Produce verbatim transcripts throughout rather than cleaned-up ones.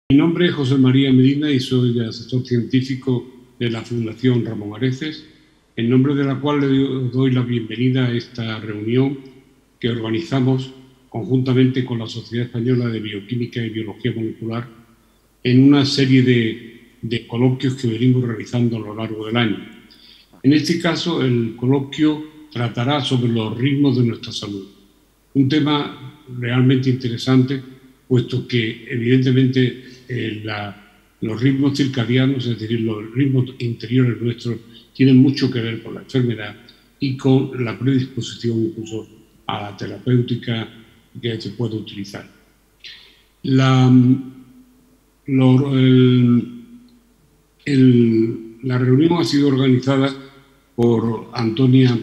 Mi nombre es José María Medina y soy asesor científico de la Fundación Ramón Areces, en nombre de la cual le doy la bienvenida a esta reunión que organizamos conjuntamente con la Sociedad Española de Bioquímica y Biología Molecular en una serie de, de coloquios que venimos realizando a lo largo del año. En este caso, el coloquio tratará sobre los ritmos de nuestra salud, un tema realmente interesante, puesto que evidentemente eh, la, los ritmos circadianos, es decir, los ritmos interiores nuestros, tienen mucho que ver con la enfermedad y con la predisposición incluso a la terapéutica que se puede utilizar. La, lo, el, el, la reunión ha sido organizada por Antonia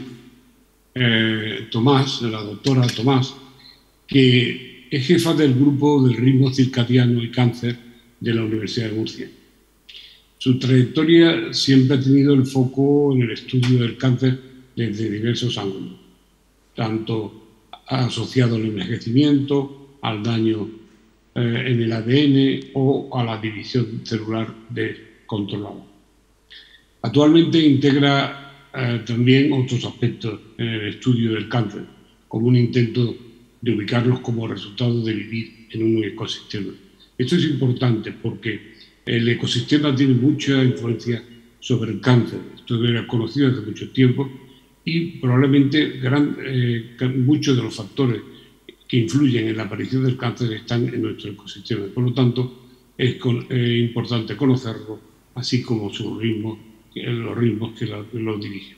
eh, Tomás, la doctora Tomás, que es jefa del grupo del ritmo circadiano y cáncer de la Universidad de Murcia. Su trayectoria siempre ha tenido el foco en el estudio del cáncer desde diversos ángulos, tanto asociado al envejecimiento, al daño eh, en el A D N o a la división celular descontrolada. Actualmente integra eh, también otros aspectos en el estudio del cáncer, como un intento de ubicarlos como resultado de vivir en un ecosistema. Esto es importante porque el ecosistema tiene mucha influencia sobre el cáncer. Esto era conocido desde mucho tiempo y probablemente gran, eh, muchos de los factores que influyen en la aparición del cáncer están en nuestro ecosistema. Por lo tanto, es con, eh, importante conocerlo, así como sus ritmos, los ritmos que lo, lo dirigen.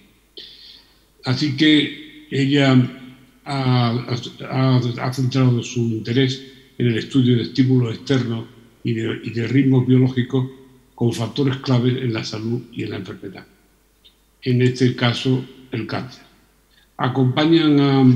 Así que ella ha, ha, ha centrado su interés en el estudio de estímulos externos y de, y de ritmos biológicos con factores claves en la salud y en la enfermedad. En este caso, el cáncer. Acompañan a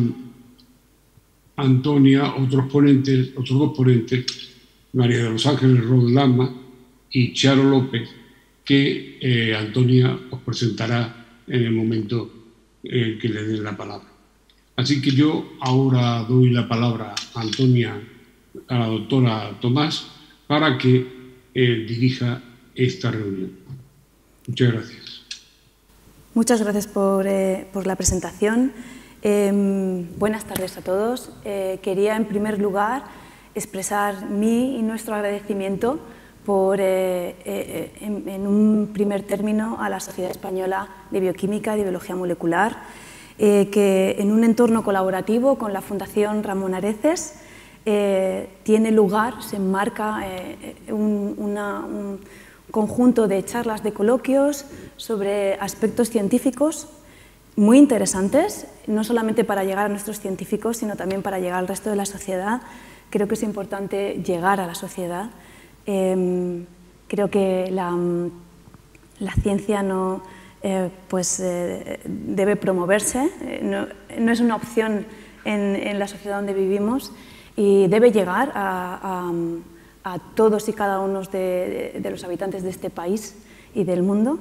Antonia otros ponentes, otros dos ponentes, María de los Ángeles Rodlama y Charo López, que eh, Antonia os presentará en el momento eh, que le den la palabra. Así que yo ahora doy la palabra a Antonia, a la doctora Tomás, para que eh, dirija esta reunión. Muchas gracias. Muchas gracias por, eh, por la presentación. Eh, buenas tardes a todos. Eh, quería, en primer lugar, expresar mi y nuestro agradecimiento por, eh, eh, en, en un primer término, a la Sociedad Española de Bioquímica y de Biología Molecular, eh, que en un entorno colaborativo con la Fundación Ramón Areces eh, tiene lugar, se enmarca eh, un, una, un conjunto de charlas, de coloquios sobre aspectos científicos muy interesantes, no solamente para llegar a nuestros científicos, sino también para llegar al resto de la sociedad. Creo que es importante llegar a la sociedad. Eh, creo que la, la ciencia no, eh, pues, eh, debe promoverse, eh, no, no es una opción en, en la sociedad donde vivimos y debe llegar a, a, a todos y cada uno de, de, de los habitantes de este país y del mundo.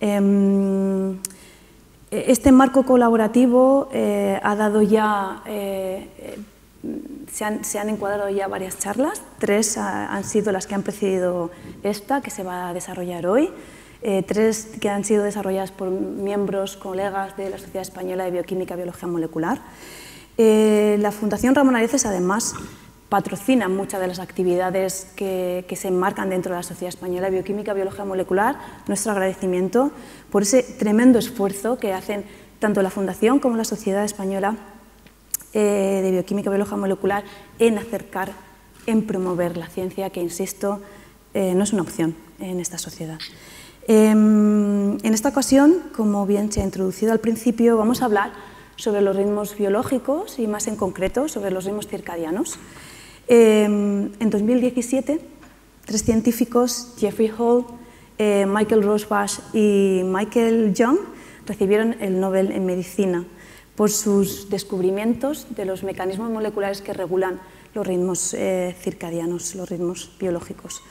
Eh, este marco colaborativo eh, ha dado ya... Eh, Se han, se han encuadrado ya varias charlas, tres ha, han sido las que han precedido esta, que se va a desarrollar hoy, eh, tres que han sido desarrolladas por miembros, colegas de la Sociedad Española de Bioquímica y Biología Molecular. Eh, la Fundación Ramón Areces, además, patrocina muchas de las actividades que, que se enmarcan dentro de la Sociedad Española de Bioquímica y Biología Molecular. Nuestro agradecimiento por ese tremendo esfuerzo que hacen tanto la Fundación como la Sociedad Española Eh, de Bioquímica y Biología Molecular en acercar, en promover la ciencia, que, insisto, eh, no es una opción en esta sociedad. Eh, en esta ocasión, como bien se ha introducido al principio, vamos a hablar sobre los ritmos biológicos y, más en concreto, sobre los ritmos circadianos. Eh, en dos mil diecisiete, tres científicos, Jeffrey Hall, eh, Michael Rosbash y Michael Young, recibieron el Nobel en Medicina por sus descubrimientos de los mecanismos moleculares que regulan los ritmos eh, circadianos, los ritmos biológicos.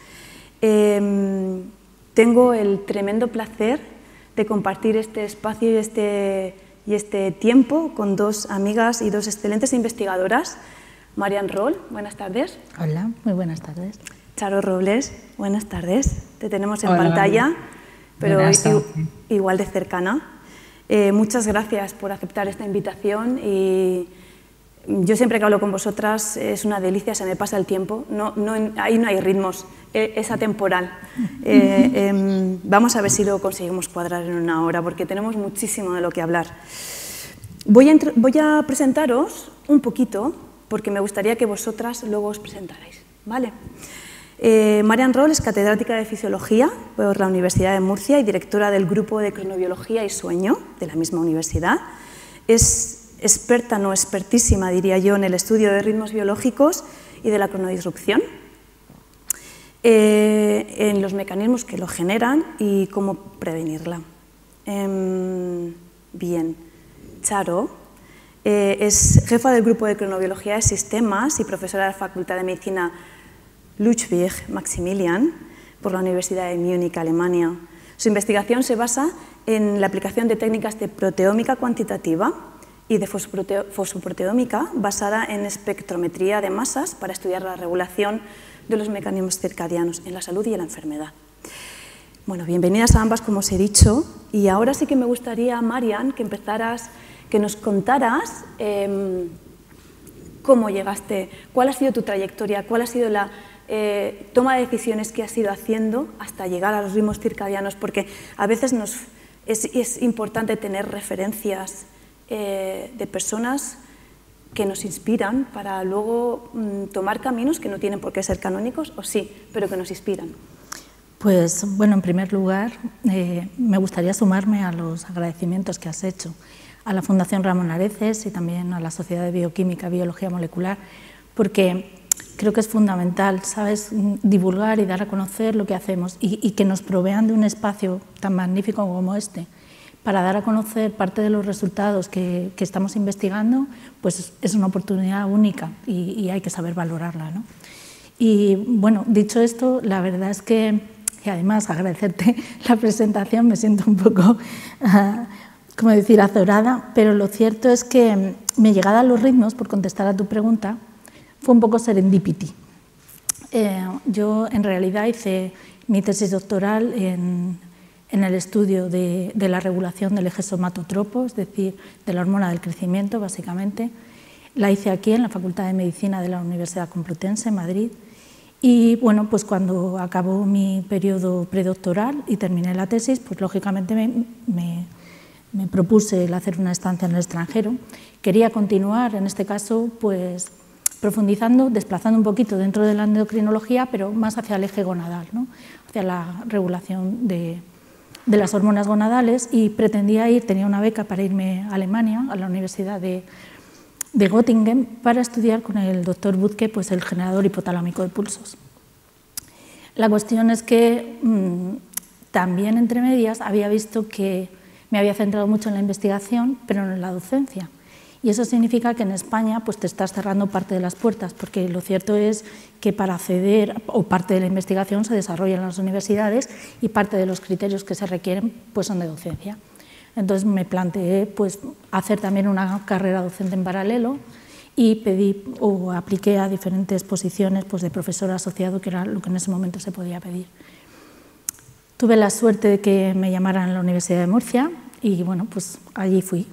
Eh, tengo el tremendo placer de compartir este espacio y este, y este tiempo con dos amigas y dos excelentes investigadoras. Marian Roll, buenas tardes. Hola, muy buenas tardes. Charo Robles, buenas tardes. Te tenemos en Hola, pantalla, pero i- igual de cercana. Eh, muchas gracias por aceptar esta invitación y yo siempre que hablo con vosotras es una delicia, se me pasa el tiempo, no, no, ahí no hay ritmos, eh, es atemporal. Eh, eh, vamos a ver si lo conseguimos cuadrar en una hora porque tenemos muchísimo de lo que hablar. Voy a, voy a presentaros un poquito porque me gustaría que vosotras luego os presentarais, ¿vale? Eh, Marian Roll es catedrática de Fisiología por la Universidad de Murcia y directora del Grupo de Cronobiología y Sueño de la misma universidad. Es experta, no expertísima, diría yo, en el estudio de ritmos biológicos y de la cronodisrupción, eh, en los mecanismos que lo generan y cómo prevenirla. Eh, bien, Charo eh, es jefa del Grupo de Cronobiología de Sistemas y profesora de la Facultad de Medicina Ludwig Maximilian por la Universidad de Múnich, Alemania. Su investigación se basa en la aplicación de técnicas de proteómica cuantitativa y de fosfoproteómica basada en espectrometría de masas para estudiar la regulación de los mecanismos circadianos en la salud y en la enfermedad. Bueno, bienvenidas a ambas, como os he dicho, y ahora sí que me gustaría, Marian, que empezaras, que nos contaras eh, cómo llegaste, cuál ha sido tu trayectoria, cuál ha sido la Eh, toma de decisiones que has ido haciendo hasta llegar a los ritmos circadianos, porque a veces nos, es, es importante tener referencias eh, de personas que nos inspiran para luego mm, tomar caminos que no tienen por qué ser canónicos, o sí, pero que nos inspiran. Pues bueno, en primer lugar, eh, me gustaría sumarme a los agradecimientos que has hecho a la Fundación Ramón Areces y también a la Sociedad de Bioquímica y Biología Molecular, porque creo que es fundamental, ¿sabes?, divulgar y dar a conocer lo que hacemos y, y que nos provean de un espacio tan magnífico como este para dar a conocer parte de los resultados que, que estamos investigando, pues es una oportunidad única y, y hay que saber valorarla, ¿no? Y bueno, dicho esto, la verdad es que, y además agradecerte la presentación, me siento un poco, uh, como decir, azorada, pero lo cierto es que mi llegada a los ritmos, por contestar a tu pregunta, fue un poco serendipity. Eh, yo en realidad hice mi tesis doctoral en, en el estudio de, de la regulación del eje somatotropo, es decir, de la hormona del crecimiento, básicamente. La hice aquí en la Facultad de Medicina de la Universidad Complutense, en Madrid. Y bueno, pues cuando acabó mi periodo predoctoral y terminé la tesis, pues lógicamente me, me, me propuse el hacer una estancia en el extranjero. Quería continuar, en este caso, pues profundizando, desplazando un poquito dentro de la endocrinología, pero más hacia el eje gonadal, ¿no?, hacia la regulación de, de las hormonas gonadales, y pretendía ir, tenía una beca para irme a Alemania, a la Universidad de, de Göttingen, para estudiar con el doctor Butke pues, el generador hipotalámico de pulsos. La cuestión es que mmm, también entre medias había visto que me había centrado mucho en la investigación, pero no en la docencia. Y eso significa que en España pues, te estás cerrando parte de las puertas, porque lo cierto es que para acceder, o parte de la investigación se desarrolla en las universidades y parte de los criterios que se requieren pues, son de docencia. Entonces me planteé pues, hacer también una carrera docente en paralelo y pedí o apliqué a diferentes posiciones pues, de profesor asociado, que era lo que en ese momento se podía pedir. Tuve la suerte de que me llamaran a la Universidad de Murcia y bueno, pues allí fui.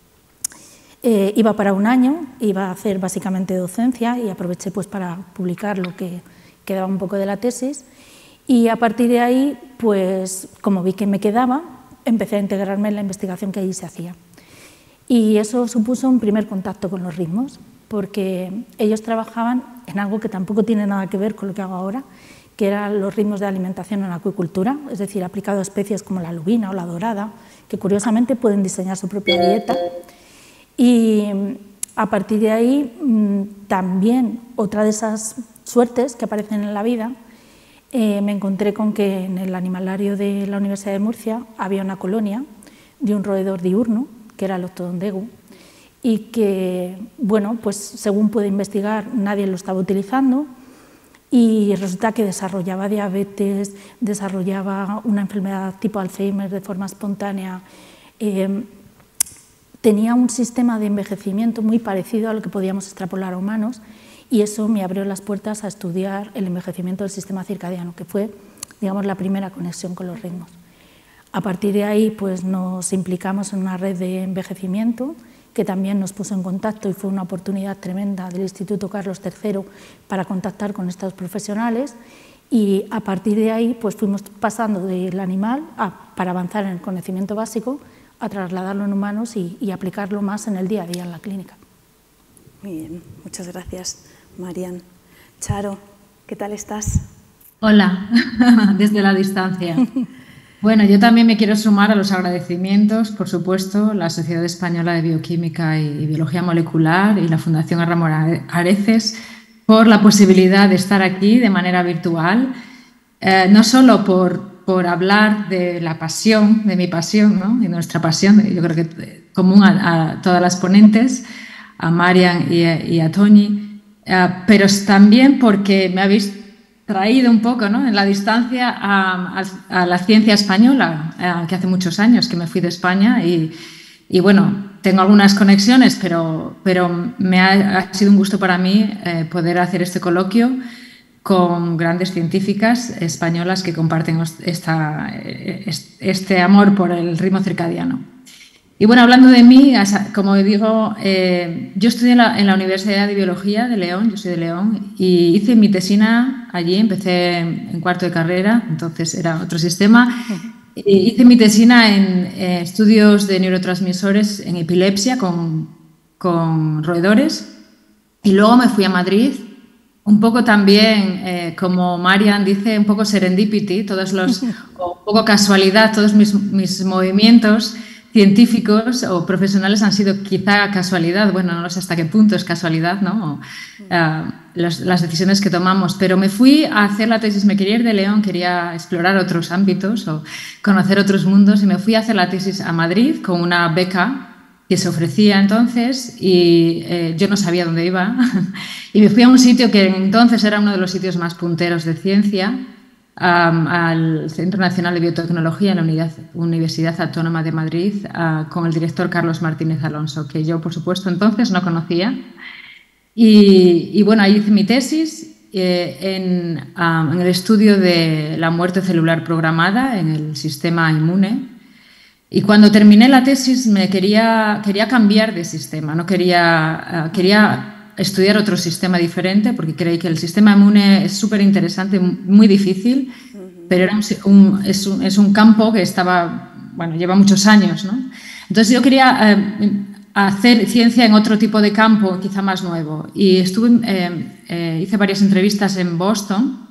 Eh, iba para un año, iba a hacer básicamente docencia y aproveché pues, para publicar lo que quedaba un poco de la tesis, y a partir de ahí, pues, como vi que me quedaba, empecé a integrarme en la investigación que allí se hacía. Y eso supuso un primer contacto con los ritmos, porque ellos trabajaban en algo que tampoco tiene nada que ver con lo que hago ahora, que eran los ritmos de alimentación en la acuicultura, es decir, aplicado a especies como la lubina o la dorada, que curiosamente pueden diseñar su propia dieta. Y a partir de ahí, también otra de esas suertes que aparecen en la vida, eh, me encontré con que en el animalario de la Universidad de Murcia había una colonia de un roedor diurno, que era el Octodondegu, y que, bueno, pues según pude investigar, nadie lo estaba utilizando, y resulta que desarrollaba diabetes, desarrollaba una enfermedad tipo Alzheimer de forma espontánea, eh, tenía un sistema de envejecimiento muy parecido a lo que podíamos extrapolar a humanos, y eso me abrió las puertas a estudiar el envejecimiento del sistema circadiano, que fue, digamos, la primera conexión con los ritmos. A partir de ahí, pues, nos implicamos en una red de envejecimiento que también nos puso en contacto, y fue una oportunidad tremenda del Instituto Carlos tercero para contactar con estos profesionales, y a partir de ahí pues, fuimos pasando del animal a, para avanzar en el conocimiento básico, a trasladarlo en humanos y, y aplicarlo más en el día a día en la clínica. Muy bien, muchas gracias, Marian. Charo, ¿qué tal estás? Hola, desde la distancia. Bueno, yo también me quiero sumar a los agradecimientos, por supuesto, la Sociedad Española de Bioquímica y Biología Molecular y la Fundación Ramón Areces por la posibilidad de estar aquí de manera virtual, eh, no solo por, por hablar de la pasión, de mi pasión, ¿no? Y nuestra pasión, yo creo que común a, a todas las ponentes, a Marian y a, y a Toñi, eh, pero también porque me habéis traído un poco, ¿no?, en la distancia a, a, a la ciencia española, eh, que hace muchos años que me fui de España y, y bueno, tengo algunas conexiones, pero, pero me ha, ha sido un gusto para mí eh, poder hacer este coloquio con grandes científicas españolas que comparten esta, este amor por el ritmo circadiano. Y bueno, hablando de mí, como digo, eh, yo estudié en la, en la Universidad de Biología de León, yo soy de León, y hice mi tesina allí, empecé en cuarto de carrera, entonces era otro sistema. Y hice mi tesina en eh, estudios de neurotransmisores en epilepsia con, con roedores, y luego me fui a Madrid, un poco también, eh, como Marian dice, un poco serendipity, todos los, o un poco casualidad, todos mis, mis movimientos científicos o profesionales han sido quizá casualidad, bueno, no sé hasta qué punto es casualidad, ¿no? Uh, los, las decisiones que tomamos, pero me fui a hacer la tesis, me quería ir de León, quería explorar otros ámbitos o conocer otros mundos, y me fui a hacer la tesis a Madrid con una beca que se ofrecía entonces, y eh, yo no sabía dónde iba, y me fui a un sitio que entonces era uno de los sitios más punteros de ciencia, Um, al Centro Nacional de Biotecnología en la Unidad, Universidad Autónoma de Madrid, uh, con el director Carlos Martínez Alonso, que yo, por supuesto, entonces no conocía. Y, y bueno, ahí hice mi tesis eh, en, um, en el estudio de la muerte celular programada en el sistema inmune. Y cuando terminé la tesis me quería, quería cambiar de sistema, no quería, uh, quería estudiar otro sistema diferente, porque creí que el sistema inmune es súper interesante, muy difícil, pero era un, un, es, un, es un campo que estaba, bueno, lleva muchos años, ¿no? Entonces yo quería eh, hacer ciencia en otro tipo de campo, quizá más nuevo, y estuve, eh, eh, hice varias entrevistas en Boston,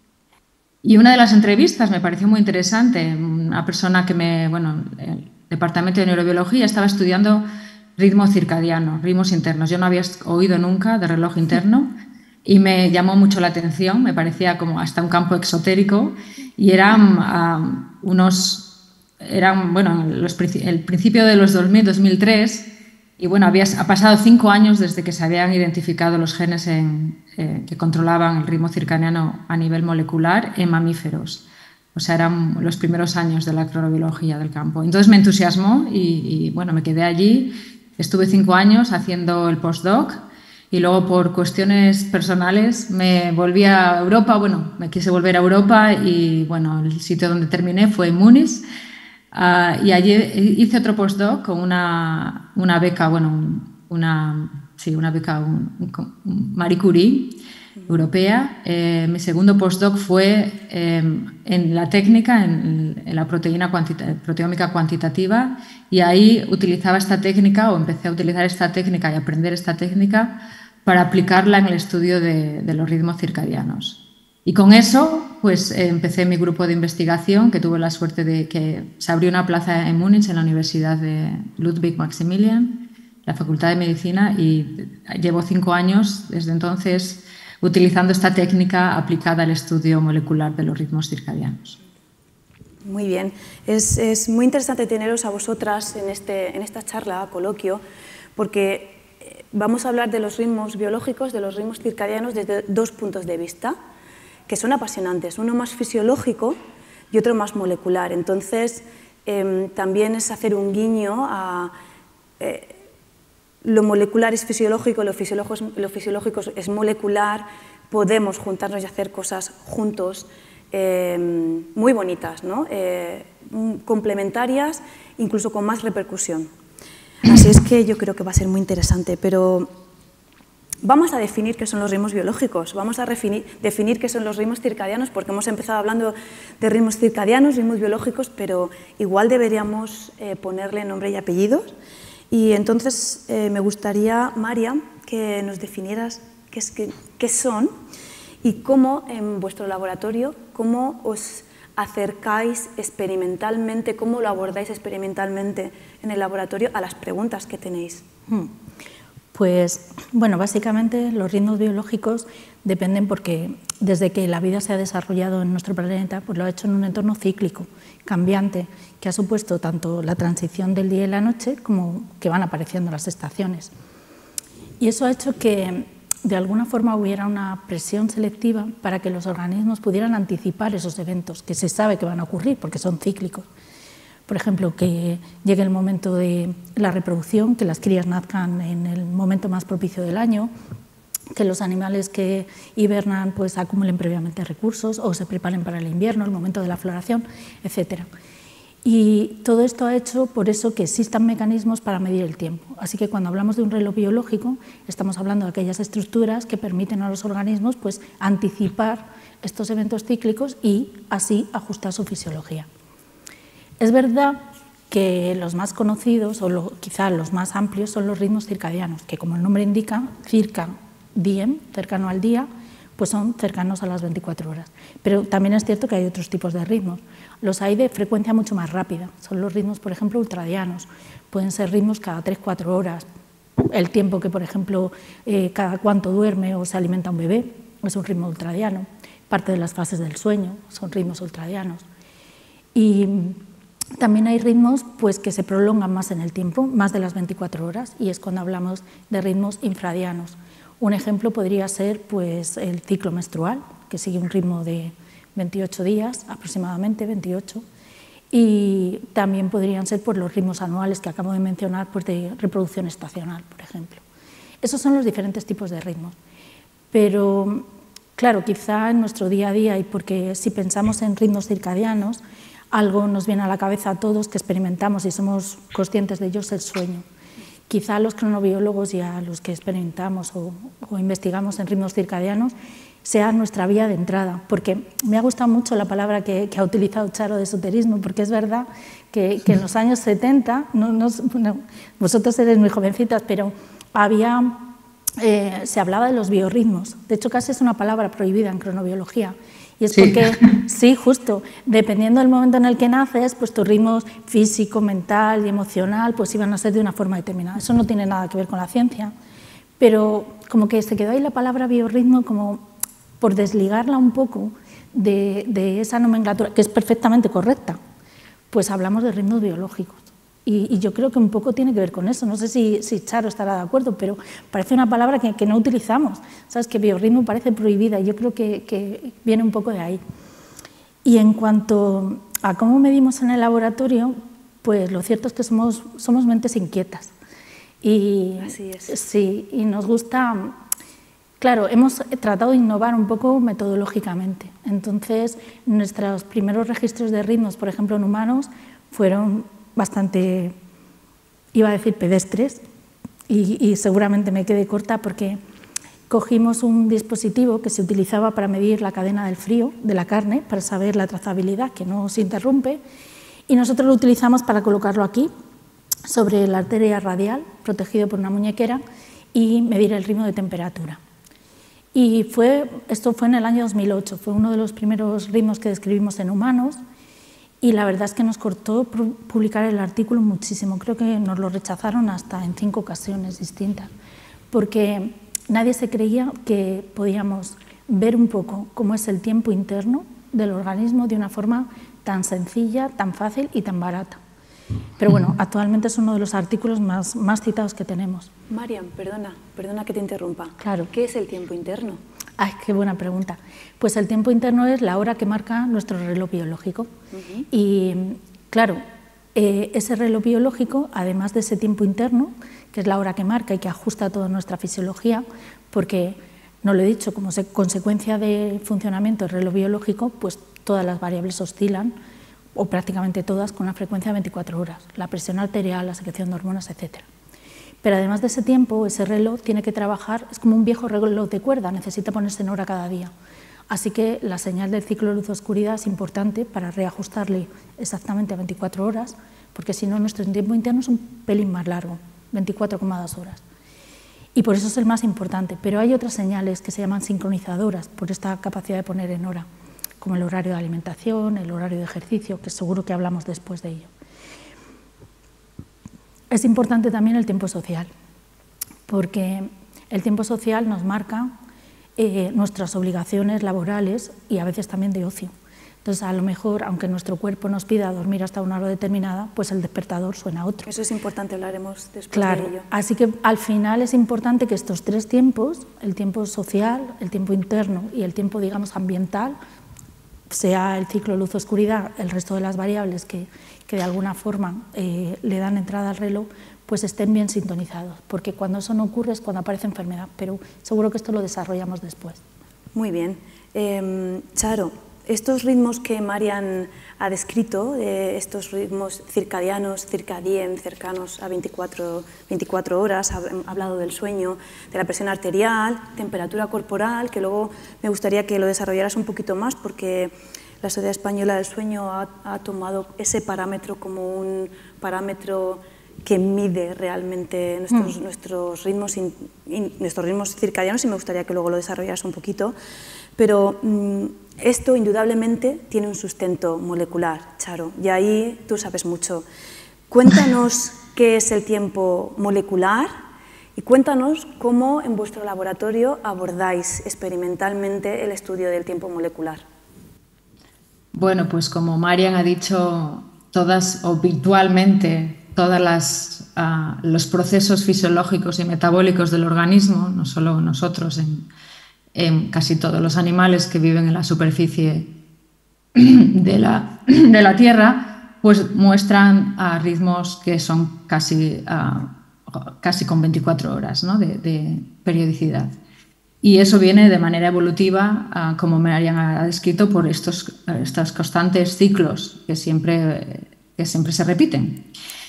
y una de las entrevistas me pareció muy interesante. Una persona que me, bueno, el departamento de neurobiología estaba estudiando ritmo circadiano, ritmos internos. Yo no había oído nunca de reloj interno y me llamó mucho la atención, me parecía como hasta un campo exotérico, y eran uh, unos, eran, bueno, los, el principio de los dos mil, dos mil tres, y bueno, había, ha pasado cinco años desde que se habían identificado los genes en, eh, que controlaban el ritmo circadiano a nivel molecular en mamíferos. O sea, eran los primeros años de la cronobiología del campo. Entonces me entusiasmó y, y bueno, me quedé allí. Estuve cinco años haciendo el postdoc y luego, por cuestiones personales, me volví a Europa. Bueno, me quise volver a Europa y bueno, el sitio donde terminé fue en Múnich, uh, y allí hice otro postdoc con una, una beca, bueno, una, sí, una beca un, un Marie Curie europea. Eh, mi segundo postdoc fue eh, en la técnica, en, en la proteína cuantita, proteómica cuantitativa, y ahí utilizaba esta técnica, o empecé a utilizar esta técnica y aprender esta técnica para aplicarla en el estudio de, de los ritmos circadianos. Y con eso pues eh, empecé mi grupo de investigación, que tuve la suerte de que se abrió una plaza en Múnich, en la Universidad de Ludwig Maximilian, la Facultad de Medicina, y llevo cinco años desde entonces utilizando esta técnica aplicada al estudio molecular de los ritmos circadianos. Muy bien. Es, es muy interesante teneros a vosotras en, este, en esta charla, coloquio, porque vamos a hablar de los ritmos biológicos, de los ritmos circadianos, desde dos puntos de vista, que son apasionantes. Uno más fisiológico y otro más molecular. Entonces, eh, también es hacer un guiño a... Eh, lo molecular es fisiológico, lo fisiológico es, lo fisiológico es molecular, podemos juntarnos y hacer cosas juntos eh, muy bonitas, ¿no? eh, complementarias, incluso con más repercusión. Así es que yo creo que va a ser muy interesante, pero vamos a definir qué son los ritmos biológicos, vamos a definir, definir qué son los ritmos circadianos, porque hemos empezado hablando de ritmos circadianos, ritmos biológicos, pero igual deberíamos eh, ponerle nombre y apellidos. Y entonces eh, me gustaría, María, que nos definieras qué, es, qué, qué son y cómo en vuestro laboratorio, cómo os acercáis experimentalmente, cómo lo abordáis experimentalmente en el laboratorio a las preguntas que tenéis. Pues, bueno, básicamente los ritmos biológicos dependen porque desde que la vida se ha desarrollado en nuestro planeta, pues lo ha hecho en un entorno cíclico, cambiante, que ha supuesto tanto la transición del día y la noche como que van apareciendo las estaciones. Y eso ha hecho que de alguna forma hubiera una presión selectiva para que los organismos pudieran anticipar esos eventos que se sabe que van a ocurrir porque son cíclicos. Por ejemplo, que llegue el momento de la reproducción, que las crías nazcan en el momento más propicio del año, que los animales que hibernan pues, acumulen previamente recursos o se preparen para el invierno, el momento de la floración, etcétera. Y todo esto ha hecho por eso que existan mecanismos para medir el tiempo. Así que cuando hablamos de un reloj biológico, estamos hablando de aquellas estructuras que permiten a los organismos pues, anticipar estos eventos cíclicos y así ajustar su fisiología. Es verdad que los más conocidos, o lo, quizá los más amplios, son los ritmos circadianos, que como el nombre indica, circa, diem, cercano al día, pues son cercanos a las veinticuatro horas. Pero también es cierto que hay otros tipos de ritmos. Los hay de frecuencia mucho más rápida. Son los ritmos, por ejemplo, ultradianos. Pueden ser ritmos cada tres cuatro horas. El tiempo que, por ejemplo, eh, cada cuánto duerme o se alimenta un bebé es un ritmo ultradiano. Parte de las fases del sueño son ritmos ultradianos. Y también hay ritmos pues, que se prolongan más en el tiempo, más de las veinticuatro horas, y es cuando hablamos de ritmos infradianos. Un ejemplo podría ser pues, el ciclo menstrual, que sigue un ritmo de veintiocho días, aproximadamente veintiocho, y también podrían ser pues, los ritmos anuales que acabo de mencionar, pues, de reproducción estacional, por ejemplo. Esos son los diferentes tipos de ritmos. Pero, claro, quizá en nuestro día a día, y porque si pensamos en ritmos circadianos, algo nos viene a la cabeza a todos que experimentamos y somos conscientes de ellos, el sueño. Quizá a los cronobiólogos y a los que experimentamos o, o investigamos en ritmos circadianos sea nuestra vía de entrada, porque me ha gustado mucho la palabra que, que ha utilizado Charo de esoterismo, porque es verdad que, que en los años setenta, no, no, bueno, vosotros eres muy jovencitas, pero había, eh, se hablaba de los biorritmos. De hecho, casi es una palabra prohibida en cronobiología. Y es porque, sí. sí, justo, dependiendo del momento en el que naces, pues tus ritmos físico, mental y emocional pues iban a ser de una forma determinada. Eso no tiene nada que ver con la ciencia, pero como que se quedó ahí la palabra biorritmo como por desligarla un poco de, de esa nomenclatura, que es perfectamente correcta, pues hablamos de ritmos biológicos. Y, y yo creo que un poco tiene que ver con eso. No sé si, si Charo estará de acuerdo, pero parece una palabra que, que no utilizamos. Sabes que biorritmo parece prohibida y yo creo que, que viene un poco de ahí. Y en cuanto a cómo medimos en el laboratorio, pues lo cierto es que somos, somos mentes inquietas. Y, Así es. Sí, y nos gusta... Claro, hemos tratado de innovar un poco metodológicamente. Entonces, nuestros primeros registros de ritmos, por ejemplo, en humanos, fueron bastante, iba a decir pedestres, y, y seguramente me quedé corta porque cogimos un dispositivo que se utilizaba para medir la cadena del frío de la carne, para saber la trazabilidad, que no se interrumpe, y nosotros lo utilizamos para colocarlo aquí, sobre la arteria radial, protegido por una muñequera, y medir el ritmo de temperatura. Y fue, esto fue en el año dos mil ocho, fue uno de los primeros ritmos que describimos en humanos, y la verdad es que nos costó publicar el artículo muchísimo. Creo que nos lo rechazaron hasta en cinco ocasiones distintas, porque nadie se creía que podíamos ver un poco cómo es el tiempo interno del organismo de una forma tan sencilla, tan fácil y tan barata. Pero bueno, actualmente es uno de los artículos más, más citados que tenemos. Mariam, perdona, perdona que te interrumpa. Claro. ¿Qué es el tiempo interno? Ay, qué buena pregunta. Pues el tiempo interno es la hora que marca nuestro reloj biológico. Uh-huh. Y claro, eh, ese reloj biológico, además de ese tiempo interno, que es la hora que marca y que ajusta toda nuestra fisiología, porque, no lo he dicho, como consecuencia del funcionamiento del reloj biológico, pues todas las variables oscilan, o prácticamente todas, con una frecuencia de veinticuatro horas, la presión arterial, la secreción de hormonas, etcétera. Pero además de ese tiempo, ese reloj tiene que trabajar, es como un viejo reloj de cuerda, necesita ponerse en hora cada día. Así que la señal del ciclo luz-oscuridad es importante para reajustarle exactamente a veinticuatro horas, porque si no nuestro tiempo interno es un pelín más largo, veinticuatro coma dos horas. Y por eso es el más importante, pero hay otras señales que se llaman sincronizadoras, por esta capacidad de poner en hora, como el horario de alimentación, el horario de ejercicio, que seguro que hablamos después de ello. Es importante también el tiempo social, porque el tiempo social nos marca eh, nuestras obligaciones laborales y a veces también de ocio. Entonces, a lo mejor, aunque nuestro cuerpo nos pida dormir hasta una hora determinada, pues el despertador suena otro. Eso es importante, hablaremos después claro, de ello. Así que al final es importante que estos tres tiempos, el tiempo social, el tiempo interno y el tiempo, digamos, ambiental, sea el ciclo luz-oscuridad, el resto de las variables que, que de alguna forma eh, le dan entrada al reloj, pues estén bien sintonizados, porque cuando eso no ocurre es cuando aparece enfermedad, pero seguro que esto lo desarrollamos después. Muy bien. Eh, Charo, estos ritmos que Marian ha descrito, eh, estos ritmos circadianos, circadien, cercanos a veinticuatro, veinticuatro horas, ha, ha hablado del sueño, de la presión arterial, temperatura corporal, que luego me gustaría que lo desarrollaras un poquito más, porque la Sociedad Española del Sueño ha, ha tomado ese parámetro como un parámetro que mide realmente nuestros, mm. nuestros, ritmos in, in, nuestros ritmos circadianos, y me gustaría que luego lo desarrollaras un poquito. Pero mmm, esto indudablemente tiene un sustento molecular, Charo, y ahí tú sabes mucho. Cuéntanos qué es el tiempo molecular y cuéntanos cómo en vuestro laboratorio abordáis experimentalmente el estudio del tiempo molecular. Bueno, pues como Marian ha dicho, todas o virtualmente todos uh, los procesos fisiológicos y metabólicos del organismo, no solo nosotros, en, en casi todos los animales que viven en la superficie de la, de la Tierra, pues muestran uh, ritmos que son casi, uh, casi con veinticuatro horas, ¿no? de, de periodicidad. Y eso viene de manera evolutiva, uh, como Marian ha descrito, por estos, estos constantes ciclos que siempre, que siempre se repiten.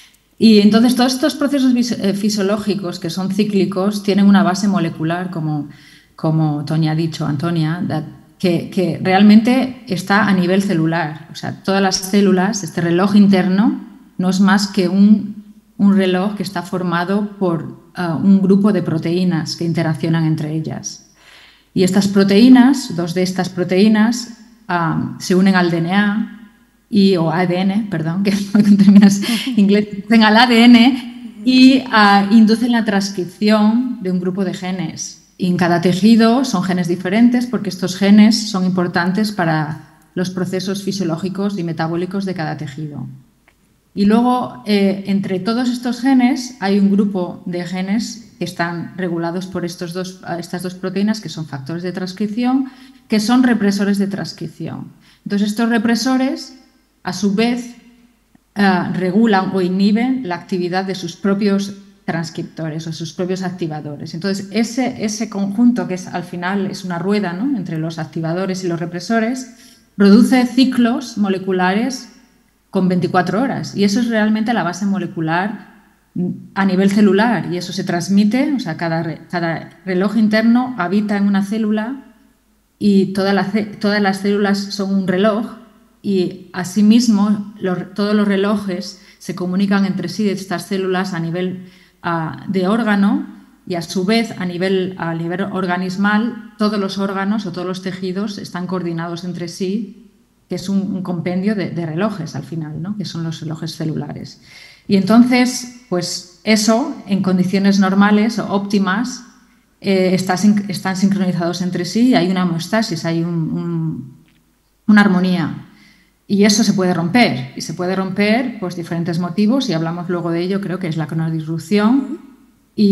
Y entonces todos estos procesos fisiológicos que son cíclicos tienen una base molecular, como, como Toña ha dicho, Antonia, que, que realmente está a nivel celular. O sea, todas las células, este reloj interno, no es más que un, un reloj que está formado por uh, un grupo de proteínas que interaccionan entre ellas. Y estas proteínas, dos de estas proteínas, uh, se unen al D N A, y, o A D N, perdón, que en términos ingleses, al A D N y uh, inducen la transcripción de un grupo de genes. Y en cada tejido son genes diferentes porque estos genes son importantes para los procesos fisiológicos y metabólicos de cada tejido. Y luego, eh, entre todos estos genes, hay un grupo de genes que están regulados por estos dos, estas dos proteínas, que son factores de transcripción, que son represores de transcripción. Entonces, estos represores, a su vez, uh, regulan o inhiben la actividad de sus propios transcriptores o sus propios activadores. Entonces, ese, ese conjunto, que es, al final es una rueda, ¿no?, entre los activadores y los represores, produce ciclos moleculares con veinticuatro horas. Y eso es realmente la base molecular a nivel celular. Y eso se transmite, o sea, cada, cada reloj interno habita en una célula y toda la, todas las células son un reloj. Y asimismo los, todos los relojes se comunican entre sí de estas células a nivel uh, de órgano, y a su vez a nivel, a nivel organismal todos los órganos o todos los tejidos están coordinados entre sí, que es un, un compendio de, de relojes al final, ¿no?, que son los relojes celulares. Y entonces, pues eso en condiciones normales o óptimas eh, está, están sincronizados entre sí y hay una homeostasis, hay un, un, una armonía. Y eso se puede romper, y se puede romper por diferentes motivos, y hablamos luego de ello, creo que es la cronodisrupción, y,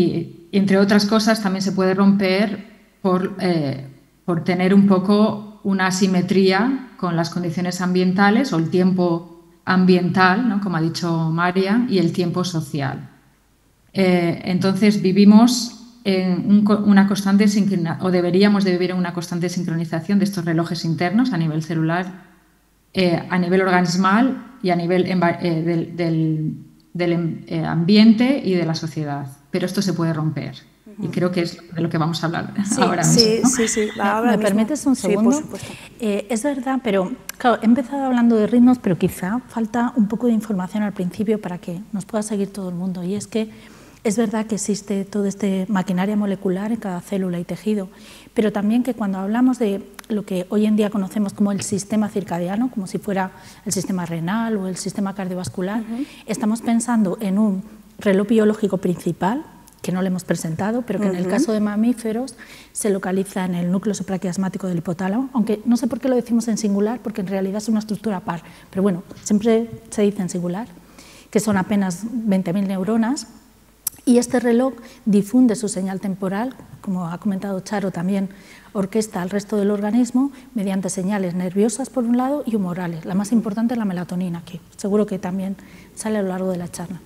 y entre otras cosas también se puede romper por, eh, por tener un poco una asimetría con las condiciones ambientales o el tiempo ambiental, ¿no?, como ha dicho Marian, y el tiempo social. Eh, entonces vivimos en un, una constante sincronización, o deberíamos de vivir en una constante sincronización de estos relojes internos a nivel celular, eh, a nivel organismal y a nivel eh, del, del, del eh, ambiente y de la sociedad. Pero esto se puede romper. Y creo que es de lo que vamos a hablar sí, ahora sí, mismo, ¿no? Sí, sí, ahora ¿Me mismo? permites un segundo? Sí, por supuesto. Eh, es verdad, pero claro, he empezado hablando de ritmos, pero quizá falta un poco de información al principio para que nos pueda seguir todo el mundo. Y es que es verdad que existe toda esta maquinaria molecular en cada célula y tejido, pero también que cuando hablamos de lo que hoy en día conocemos como el sistema circadiano, como si fuera el sistema renal o el sistema cardiovascular, uh-huh. estamos pensando en un reloj biológico principal, que no le hemos presentado, pero que uh-huh. en el caso de mamíferos se localiza en el núcleo supraquiasmático del hipotálamo, aunque no sé por qué lo decimos en singular, porque en realidad es una estructura par, pero bueno, siempre se dice en singular, que son apenas veinte mil neuronas, y este reloj difunde su señal temporal, como ha comentado Charo, también orquesta al resto del organismo mediante señales nerviosas por un lado y humorales. La más importante es la melatonina, que seguro que también sale a lo largo de la charla.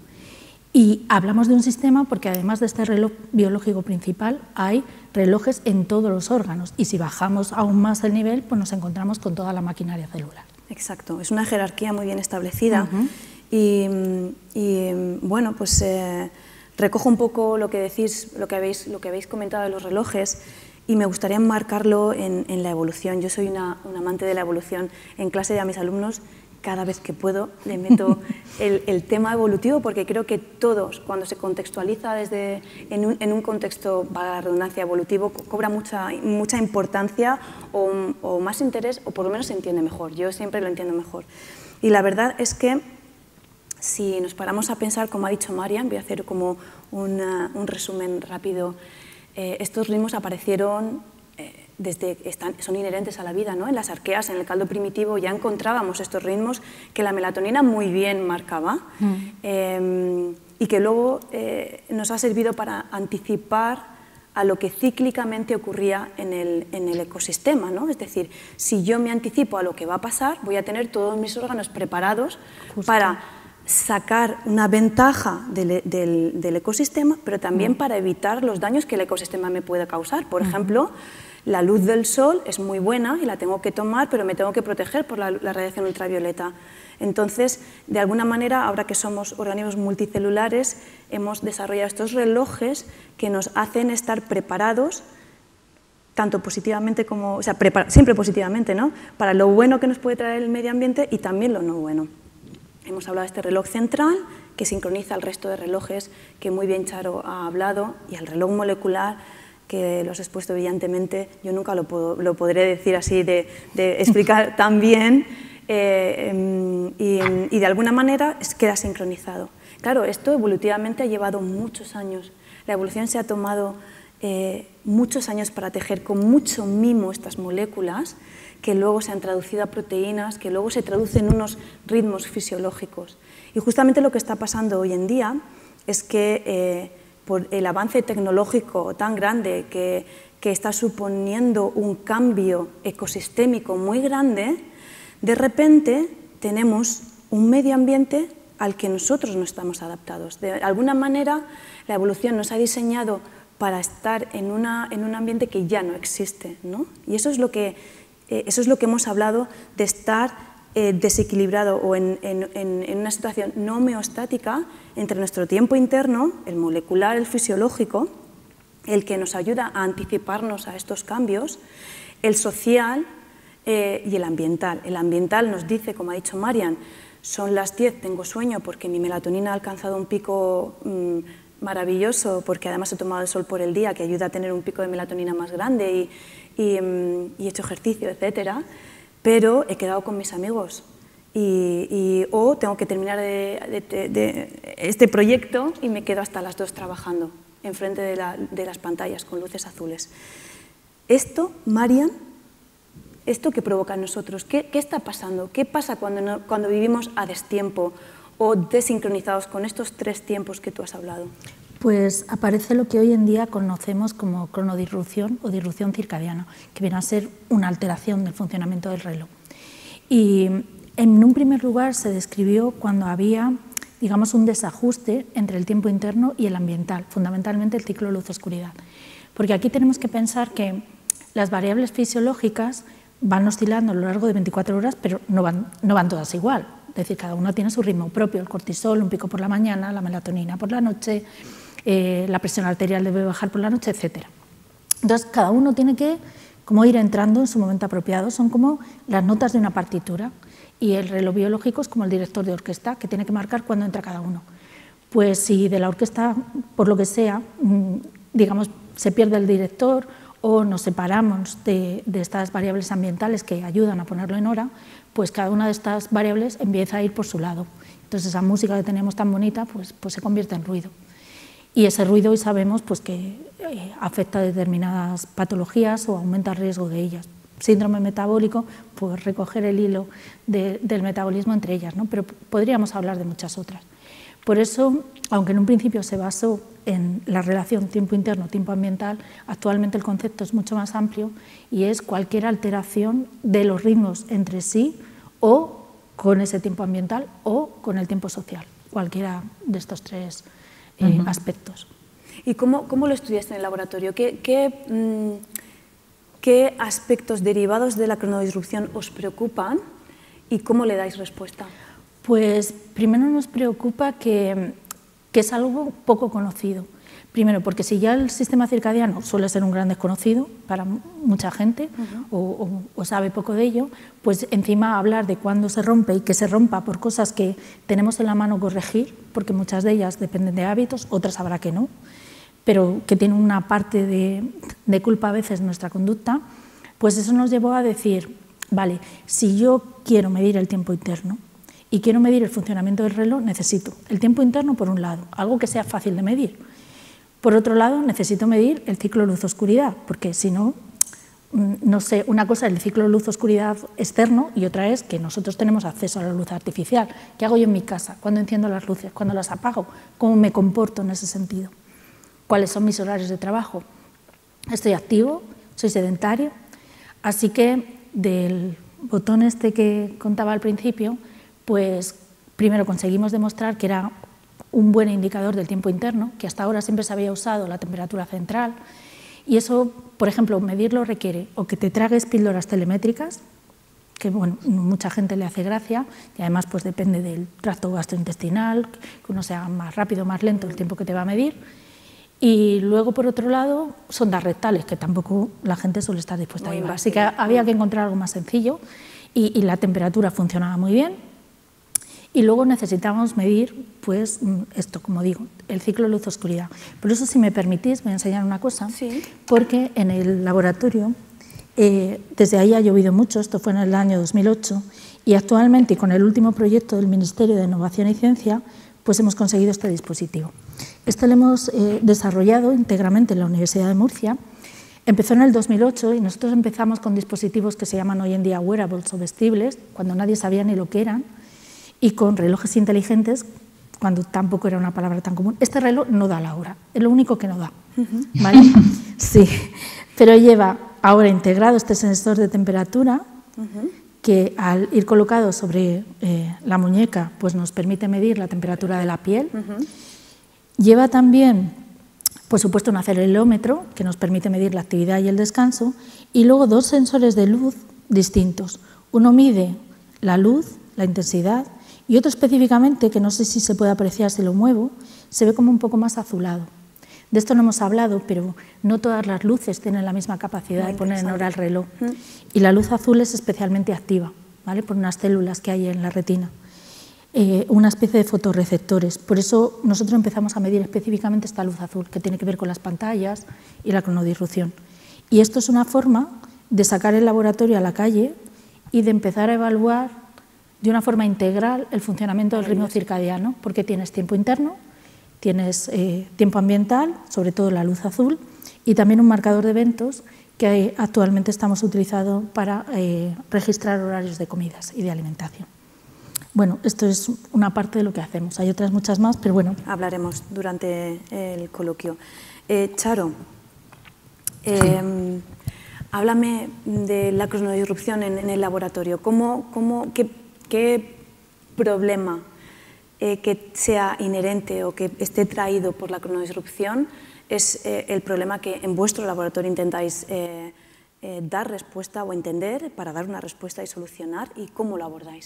Y hablamos de un sistema porque además de este reloj biológico principal hay relojes en todos los órganos y si bajamos aún más el nivel pues nos encontramos con toda la maquinaria celular. Exacto, es una jerarquía muy bien establecida uh-huh. y, y bueno pues eh, recojo un poco lo que decís, lo que habéis, lo que habéis comentado de los relojes y me gustaría enmarcarlo en, en la evolución. Yo soy una, una amante de la evolución. En clase a mis alumnos cada vez que puedo le meto el, el tema evolutivo porque creo que todos, cuando se contextualiza desde, en, un, en un contexto, para la redundancia, evolutivo, cobra mucha, mucha importancia o, o más interés o por lo menos se entiende mejor. Yo siempre lo entiendo mejor. Y la verdad es que si nos paramos a pensar, como ha dicho Marian, voy a hacer como una, un resumen rápido, eh, estos ritmos aparecieron eh, desde están, son inherentes a la vida, ¿no? En las arqueas, en el caldo primitivo, ya encontrábamos estos ritmos que la melatonina muy bien marcaba mm. eh, y que luego eh, nos ha servido para anticipar a lo que cíclicamente ocurría en el, en el ecosistema, ¿no? Es decir, si yo me anticipo a lo que va a pasar, voy a tener todos mis órganos preparados Justo. para sacar una ventaja del, del, del ecosistema, pero también mm. para evitar los daños que el ecosistema me puede causar. Por mm. ejemplo, la luz del sol es muy buena y la tengo que tomar, pero me tengo que proteger por la, la radiación ultravioleta. Entonces, de alguna manera, ahora que somos organismos multicelulares, hemos desarrollado estos relojes que nos hacen estar preparados, tanto positivamente como, o sea, siempre positivamente, ¿no? Para lo bueno que nos puede traer el medio ambiente y también lo no bueno. Hemos hablado de este reloj central que sincroniza al resto de relojes que muy bien Charo ha hablado y al reloj molecular que lo has expuesto brillantemente. Yo nunca lo, puedo, lo podré decir así, de, de explicar tan bien eh, y, y de alguna manera queda sincronizado. Claro, esto evolutivamente ha llevado muchos años. La evolución se ha tomado eh, muchos años para tejer con mucho mimo estas moléculas que luego se han traducido a proteínas, que luego se traducen en unos ritmos fisiológicos. Y justamente lo que está pasando hoy en día es que eh, por el avance tecnológico tan grande que, que está suponiendo un cambio ecosistémico muy grande, de repente tenemos un medio ambiente al que nosotros no estamos adaptados. De alguna manera, la evolución nos ha diseñado para estar en, una, en un ambiente que ya no existe, ¿no? Y eso es lo que Eh, eso es lo que hemos hablado de estar eh, desequilibrado o en, en, en una situación no homeostática entre nuestro tiempo interno, el molecular, el fisiológico, el que nos ayuda a anticiparnos a estos cambios, el social eh, y el ambiental. El ambiental nos dice, como ha dicho Marian, son las diez, tengo sueño porque mi melatonina ha alcanzado un pico mmm, maravilloso, porque además he tomado el sol por el día, que ayuda a tener un pico de melatonina más grande y Y, y he hecho ejercicio, etcétera, pero he quedado con mis amigos y, y, o tengo que terminar de, de, de este proyecto y me quedo hasta las dos trabajando enfrente de, la, de las pantallas con luces azules. Esto, Marian, ¿esto qué provoca en nosotros? ¿Qué, qué está pasando? ¿Qué pasa cuando, no, cuando vivimos a destiempo o desincronizados con estos tres tiempos que tú has hablado? Pues aparece lo que hoy en día conocemos como cronodisrupción o disrupción circadiana, que viene a ser una alteración del funcionamiento del reloj. Y en un primer lugar se describió cuando había, digamos, un desajuste entre el tiempo interno y el ambiental, fundamentalmente el ciclo luz-oscuridad. Porque aquí tenemos que pensar que las variables fisiológicas van oscilando a lo largo de veinticuatro horas, pero no van, no van todas igual. Es decir, cada una tiene su ritmo propio, el cortisol, un pico por la mañana, la melatonina por la noche, eh, la presión arterial debe bajar por la noche, etcétera. Entonces, cada uno tiene que como ir entrando en su momento apropiado, son como las notas de una partitura, y el reloj biológico es como el director de orquesta, que tiene que marcar cuándo entra cada uno. Pues si de la orquesta, por lo que sea, digamos, se pierde el director o nos separamos de, de estas variables ambientales que ayudan a ponerlo en hora, pues cada una de estas variables empieza a ir por su lado. Entonces esa música que tenemos tan bonita pues, pues se convierte en ruido. Y ese ruido hoy sabemos pues, que eh, afecta a determinadas patologías o aumenta el riesgo de ellas. Síndrome metabólico, pues recoger el hilo de, del metabolismo entre ellas, ¿no? Pero podríamos hablar de muchas otras. Por eso, aunque en un principio se basó en la relación tiempo interno, tiempo ambiental, actualmente el concepto es mucho más amplio y es cualquier alteración de los ritmos entre sí o con ese tiempo ambiental o con el tiempo social, cualquiera de estos tres eh, uh-huh. aspectos. ¿Y cómo, cómo lo estudiaste en el laboratorio? ¿Qué, qué, mmm, ¿Qué aspectos derivados de la cronodisrupción os preocupan y cómo le dais respuesta? Pues primero nos preocupa que, que es algo poco conocido. Primero, porque si ya el sistema circadiano suele ser un gran desconocido para mucha gente uh-huh. o, o, o sabe poco de ello, pues encima hablar de cuándo se rompe y que se rompa por cosas que tenemos en la mano corregir, porque muchas de ellas dependen de hábitos, otras habrá que no, pero que tiene una parte de, de culpa a veces en nuestra conducta, pues eso nos llevó a decir, vale, si yo quiero medir el tiempo interno y quiero medir el funcionamiento del reloj, necesito el tiempo interno por un lado, algo que sea fácil de medir. Por otro lado, necesito medir el ciclo luz-oscuridad, porque si no, no sé, una cosa es el ciclo luz-oscuridad externo y otra es que nosotros tenemos acceso a la luz artificial. ¿Qué hago yo en mi casa? ¿Cuándo enciendo las luces? ¿Cuándo las apago? ¿Cómo me comporto en ese sentido? ¿Cuáles son mis horarios de trabajo? ¿Estoy activo? ¿Soy sedentario? Así que del botón este que contaba al principio, pues primero conseguimos demostrar que era un buen indicador del tiempo interno, que hasta ahora siempre se había usado la temperatura central, y eso, por ejemplo, medirlo requiere o que te tragues píldoras telemétricas, que bueno, mucha gente le hace gracia, y además pues depende del tracto gastrointestinal, que uno sea más rápido o más lento el tiempo que te va a medir, y luego, por otro lado, sondas rectales, que tampoco la gente suele estar dispuesta muy a llevar, así que había que encontrar algo más sencillo, y, y la temperatura funcionaba muy bien. Y luego necesitamos medir, pues, esto, como digo, el ciclo luz-oscuridad. Por eso, si me permitís, voy a enseñar una cosa, sí. Porque en el laboratorio, eh, desde ahí ha llovido mucho, esto fue en el año dos mil ocho, y actualmente, con el último proyecto del Ministerio de Innovación y Ciencia, pues hemos conseguido este dispositivo. Este lo hemos eh, desarrollado íntegramente en la Universidad de Murcia. Empezó en el dos mil ocho y nosotros empezamos con dispositivos que se llaman hoy en día wearables o vestibles, cuando nadie sabía ni lo que eran, y con relojes inteligentes, cuando tampoco era una palabra tan común. Este reloj no da la hora, es lo único que no da, ¿vale? Sí, pero lleva ahora integrado este sensor de temperatura, uh-huh. que al ir colocado sobre eh, la muñeca, pues nos permite medir la temperatura de la piel. Uh-huh. Lleva también, por supuesto, un acelerómetro, que nos permite medir la actividad y el descanso, y luego dos sensores de luz distintos. Uno mide la luz, la intensidad, y otro específicamente, que no sé si se puede apreciar si lo muevo, se ve como un poco más azulado. De esto no hemos hablado, pero no todas las luces tienen la misma capacidad de poner en hora el reloj. Y la luz azul es especialmente activa, ¿vale? Por unas células que hay en la retina, eh, una especie de fotorreceptores. Por eso nosotros empezamos a medir específicamente esta luz azul, que tiene que ver con las pantallas y la cronodisrupción. Y esto es una forma de sacar el laboratorio a la calle y de empezar a evaluar de una forma integral el funcionamiento del ritmo circadiano, porque tienes tiempo interno, tienes eh, tiempo ambiental, sobre todo la luz azul, y también un marcador de eventos que actualmente estamos utilizando para eh, registrar horarios de comidas y de alimentación. Bueno, esto es una parte de lo que hacemos, hay otras muchas más, pero bueno. Hablaremos durante el coloquio. Eh, Charo, eh, háblame de la cronodisrupción en, en el laboratorio. ¿Cómo, cómo, qué, ¿Qué problema eh, que sea inherente o que esté traído por la cronodisrupción es eh, el problema que en vuestro laboratorio intentáis eh, eh, dar respuesta o entender para dar una respuesta y solucionar, y cómo lo abordáis.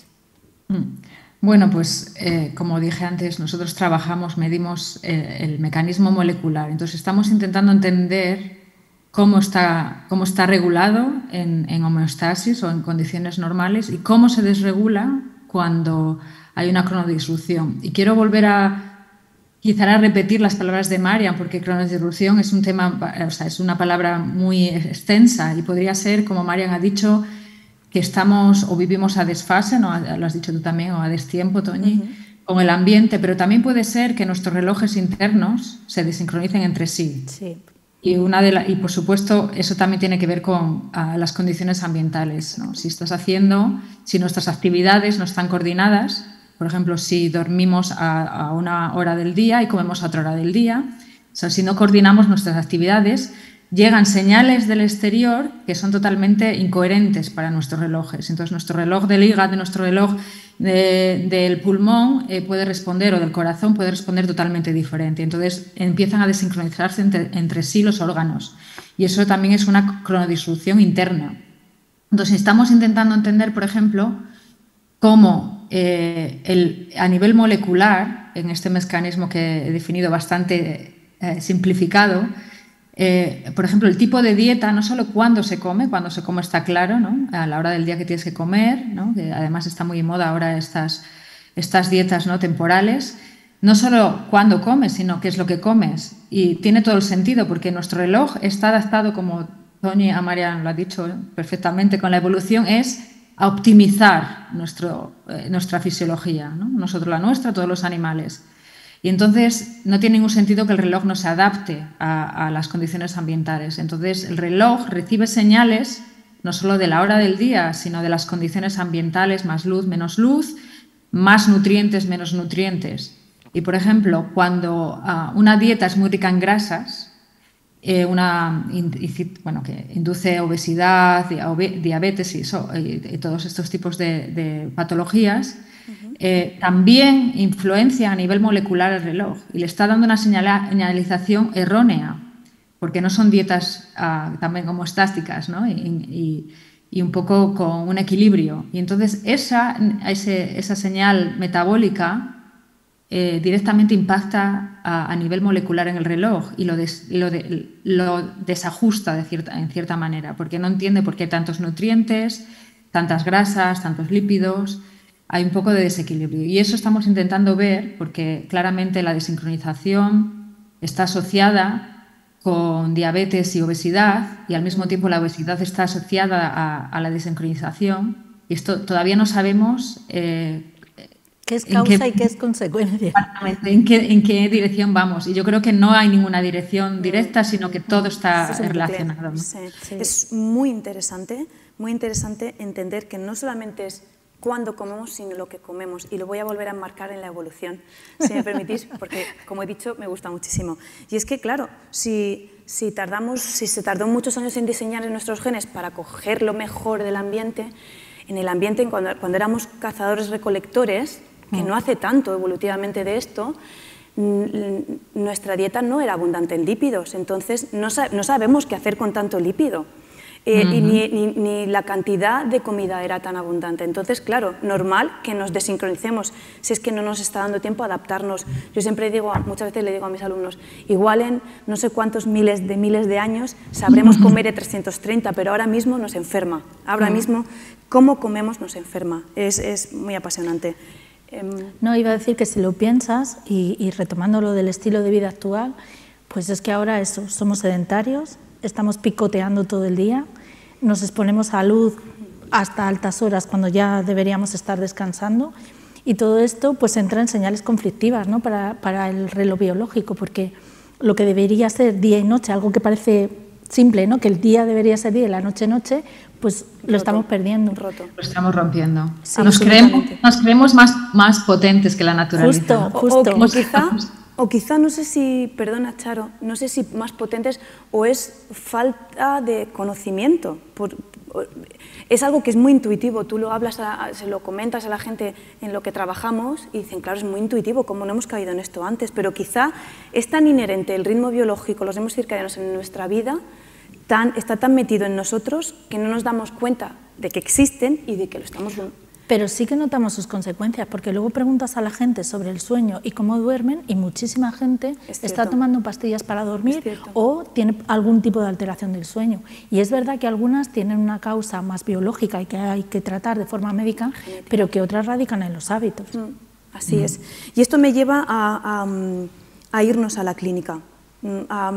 Bueno, pues eh, como dije antes, nosotros trabajamos, medimos eh, el mecanismo molecular. Entonces estamos intentando entender cómo está, cómo está regulado en, en homeostasis o en condiciones normales y cómo se desregula cuando hay una cronodisrupción. Y quiero volver a, quizá a repetir las palabras de Marian, porque cronodisrupción es un tema, o sea, es una palabra muy extensa y podría ser, como Marian ha dicho, que estamos o vivimos a desfase, ¿no? Lo has dicho tú también, o a destiempo, Toñi, uh-huh. con el ambiente, pero también puede ser que nuestros relojes internos se desincronicen entre sí. Sí. Y, una de la, y, por supuesto, eso también tiene que ver con uh, las condiciones ambientales, ¿no? Si estás haciendo, si nuestras actividades no están coordinadas, por ejemplo, si dormimos a, a una hora del día y comemos a otra hora del día, o sea, si no coordinamos nuestras actividades, llegan señales del exterior que son totalmente incoherentes para nuestros relojes. Entonces, nuestro reloj del hígado, nuestro reloj de, del pulmón eh, puede responder, o del corazón puede responder totalmente diferente. Entonces, empiezan a desincronizarse entre, entre sí los órganos. Y eso también es una cronodisrupción interna. Entonces, estamos intentando entender, por ejemplo, cómo eh, el, a nivel molecular, en este mecanismo que he definido bastante eh, simplificado, Eh, por ejemplo, el tipo de dieta, no solo cuándo se come, cuando se come está claro, ¿no? A la hora del día que tienes que comer, ¿no? Que además está muy en moda ahora estas, estas dietas, ¿no? temporales, no solo cuándo comes, sino qué es lo que comes. Y tiene todo el sentido, porque nuestro reloj está adaptado, como Toñi a Marian lo ha dicho perfectamente, con la evolución, es a optimizar nuestro, eh, nuestra fisiología, ¿no? Nosotros la nuestra, todos los animales. Y entonces no tiene ningún sentido que el reloj no se adapte a, a las condiciones ambientales. Entonces el reloj recibe señales no solo de la hora del día, sino de las condiciones ambientales, más luz, menos luz, más nutrientes, menos nutrientes. Y por ejemplo, cuando uh, una dieta es muy rica en grasas, eh, una, bueno, que induce obesidad, diabetes y, eso, y, y todos estos tipos de, de patologías, Eh, también influencia a nivel molecular el reloj y le está dando una señalización errónea, porque no son dietas uh, también homostásticas, ¿no? y, y, y un poco con un equilibrio. Y entonces esa, ese, esa señal metabólica eh, directamente impacta a, a nivel molecular en el reloj y lo, des, lo, de, lo desajusta de cierta, en cierta manera, porque no entiende por qué hay tantos nutrientes, tantas grasas, tantos lípidos. Hay un poco de desequilibrio y eso estamos intentando ver, porque claramente la desincronización está asociada con diabetes y obesidad, y al mismo tiempo la obesidad está asociada a, a la desincronización, y esto todavía no sabemos eh, qué es causa qué, y qué es consecuencia. Exactamente, en qué, en qué dirección vamos. Y yo creo que no hay ninguna dirección directa, sino que todo está es relacionado. Sí, sí. Es muy interesante, muy interesante entender que no solamente es cuándo comemos, sino lo que comemos. Y lo voy a volver a enmarcar en la evolución, si me permitís, porque, como he dicho, me gusta muchísimo. Y es que, claro, si, si, tardamos, si se tardó muchos años en diseñar nuestros genes para coger lo mejor del ambiente, en el ambiente, cuando, cuando éramos cazadores-recolectores, que no hace tanto evolutivamente de esto, nuestra dieta no era abundante en lípidos. Entonces, no, no sabemos qué hacer con tanto lípido. Eh, uh-huh. y ni, ni, ni la cantidad de comida era tan abundante. Entonces, claro, normal que nos desincronicemos si es que no nos está dando tiempo a adaptarnos. Yo siempre digo, muchas veces le digo a mis alumnos, igual en no sé cuántos miles de miles de años sabremos comer E trescientos treinta, pero ahora mismo nos enferma. Ahora uh-huh. mismo, cómo comemos nos enferma. Es, es muy apasionante. No, iba a decir que si lo piensas, y, y retomando lo del estilo de vida actual, pues es que ahora eso, somos sedentarios, estamos picoteando todo el día, nos exponemos a luz hasta altas horas cuando ya deberíamos estar descansando, y todo esto pues entra en señales conflictivas, ¿no? para, para el reloj biológico, porque lo que debería ser día y noche, algo que parece simple, ¿no? que el día debería ser día y la noche noche, pues lo roto, estamos perdiendo. Roto. Lo estamos rompiendo. Sí, nos, creemos, nos creemos más, más potentes que la naturaleza. Justo, justo. O, o, o quizá... O quizá, no sé si, perdona Charo, no sé si más potentes o es falta de conocimiento, por, Es algo que es muy intuitivo, tú lo hablas, a, se lo comentas a la gente en lo que trabajamos y dicen, claro, es muy intuitivo, ¿cómo no hemos caído en esto antes? Pero quizá es tan inherente el ritmo biológico, los ritmos circadianos en nuestra vida, tan, está tan metido en nosotros que no nos damos cuenta de que existen y de que lo estamos... Pero sí que notamos sus consecuencias, porque luego preguntas a la gente sobre el sueño y cómo duermen y muchísima gente está tomando pastillas para dormir o tiene algún tipo de alteración del sueño. Y es verdad que algunas tienen una causa más biológica y que hay que tratar de forma médica, genética, pero que otras radican en los hábitos. Mm, así mm. es. Y esto me lleva a, a, a irnos a la clínica. A,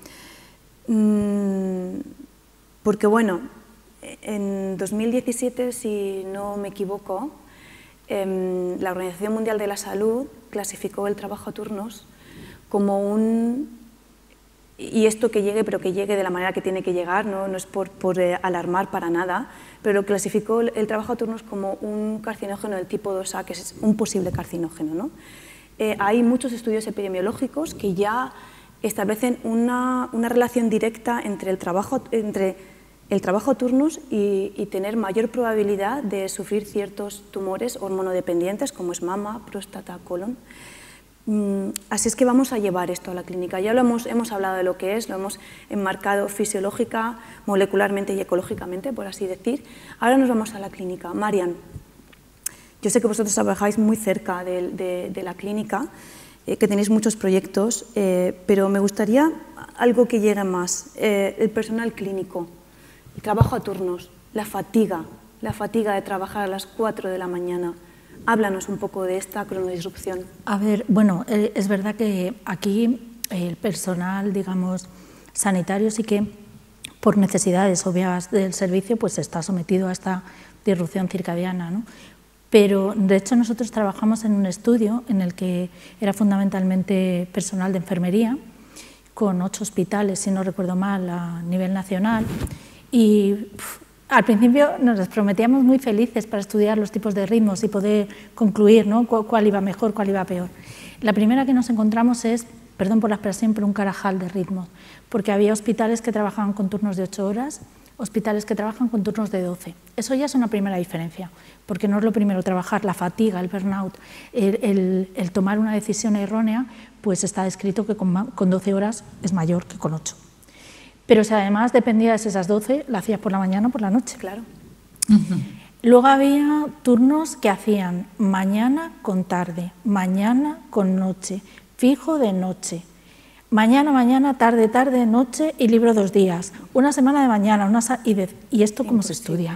a, porque bueno, en dos mil diecisiete, si no me equivoco, eh, la Organización Mundial de la Salud clasificó el trabajo a turnos como un... Y esto que llegue, pero que llegue de la manera que tiene que llegar, no, no es por, por eh, alarmar para nada, pero clasificó el, el trabajo a turnos como un carcinógeno del tipo dos A, que es un posible carcinógeno, ¿no? Eh, hay muchos estudios epidemiológicos que ya establecen una, una relación directa entre el trabajo... Entre, el trabajo a turnos y, y tener mayor probabilidad de sufrir ciertos tumores hormonodependientes como es mama, próstata, colon. Mm, así es que vamos a llevar esto a la clínica. Ya lo hemos, hemos hablado de lo que es, lo hemos enmarcado fisiológica, molecularmente y ecológicamente, por así decir. Ahora nos vamos a la clínica. Marian, yo sé que vosotros trabajáis muy cerca de, de, de la clínica, eh, que tenéis muchos proyectos, eh, pero me gustaría algo que llegue más, eh, el personal clínico. El trabajo a turnos, la fatiga, la fatiga de trabajar a las cuatro de la mañana. Háblanos un poco de esta cronodisrupción. A ver, bueno, eh, es verdad que aquí el personal, digamos, sanitario sí que por necesidades obvias del servicio pues está sometido a esta disrupción circadiana, ¿no? Pero de hecho nosotros trabajamos en un estudio en el que era fundamentalmente personal de enfermería, con ocho hospitales, si no recuerdo mal, a nivel nacional. Y pff, al principio nos prometíamos muy felices para estudiar los tipos de ritmos y poder concluir, ¿no?, cu cuál iba mejor, cuál iba peor. La primera que nos encontramos es, perdón por la expresión, pero un carajal de ritmos, porque había hospitales que trabajaban con turnos de ocho horas, hospitales que trabajan con turnos de doce. Eso ya es una primera diferencia, porque no es lo primero trabajar, la fatiga, el burnout, el, el, el tomar una decisión errónea, pues está descrito que con, con doce horas es mayor que con ocho. Pero si además dependías de esas doce, la hacías por la mañana o por la noche. Claro. Uh-huh. Luego había turnos que hacían mañana con tarde, mañana con noche, fijo de noche, mañana, mañana, tarde, tarde, noche y libro dos días, una semana de mañana, una y, de, y esto cómo se estudia.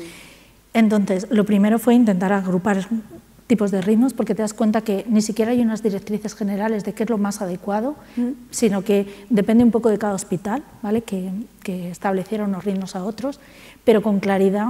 Entonces, lo primero fue intentar agrupar tipos de ritmos, porque te das cuenta que ni siquiera hay unas directrices generales de qué es lo más adecuado, mm. sino que depende un poco de cada hospital, ¿vale?, que, que estableciera unos ritmos a otros, pero con claridad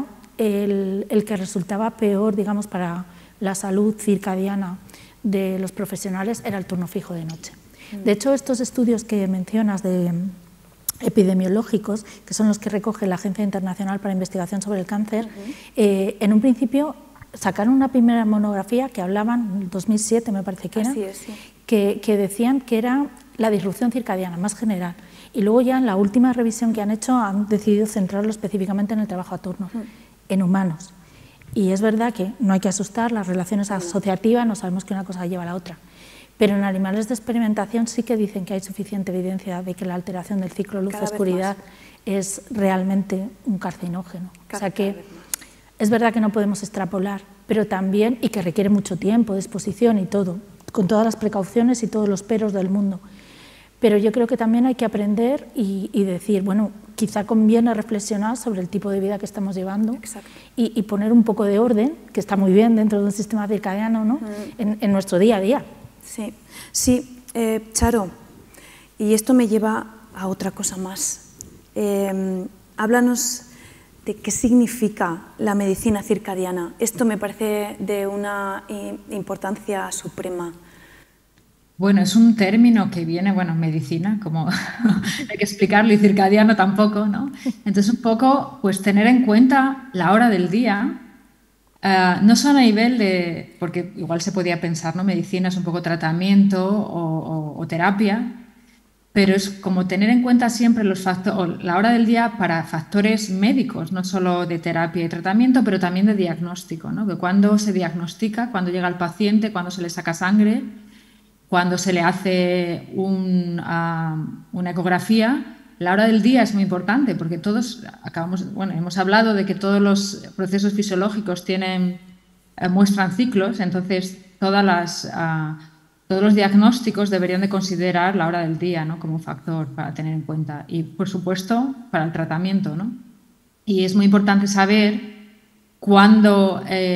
el, el que resultaba peor, digamos, para la salud circadiana de los profesionales era el turno fijo de noche. Mm. De hecho, estos estudios que mencionas de epidemiológicos, que son los que recoge la Agencia Internacional para Investigación sobre el Cáncer, uh-huh. eh, en un principio sacaron una primera monografía que hablaban, en dos mil siete me parece que era, Así es, sí. que, que decían que era la disrupción circadiana más general. Y luego ya en la última revisión que han hecho han decidido centrarlo específicamente en el trabajo a turnos, mm. en humanos. Y es verdad que no hay que asustar, las relaciones asociativas, no sabemos que una cosa lleva a la otra. Pero en animales de experimentación sí que dicen que hay suficiente evidencia de que la alteración del ciclo luz-oscuridad es realmente un carcinógeno. Cada, o sea que es verdad que no podemos extrapolar, pero también, y que requiere mucho tiempo, de exposición y todo, con todas las precauciones y todos los peros del mundo. Pero yo creo que también hay que aprender y, y decir, bueno, quizá conviene reflexionar sobre el tipo de vida que estamos llevando y, y poner un poco de orden, que está muy bien dentro de un sistema circadiano, ¿no?, mm. en, en nuestro día a día. Sí, sí, eh, Charo, y esto me lleva a otra cosa más. Eh, háblanos de qué significa la medicina circadiana. Esto me parece de una importancia suprema. Bueno, es un término que viene, bueno, medicina, como hay que explicarlo, y circadiano tampoco, ¿no? Entonces, un poco, pues tener en cuenta la hora del día, uh, no solo a nivel de, porque igual se podía pensar, ¿no?, medicina es un poco tratamiento o, o, o terapia, pero es como tener en cuenta siempre los factores, la hora del día para factores médicos, no solo de terapia y tratamiento, pero también de diagnóstico, ¿no? Que cuando se diagnostica, cuando llega el paciente, cuando se le saca sangre, cuando se le hace un, uh, una ecografía, la hora del día es muy importante porque todos acabamos, bueno, hemos hablado de que todos los procesos fisiológicos tienen, uh, muestran ciclos, entonces todas las... Uh, Todos los diagnósticos deberían de considerar la hora del día, ¿no? Como un factor para tener en cuenta y, por supuesto, para el tratamiento, ¿no? Y es muy importante saber cuándo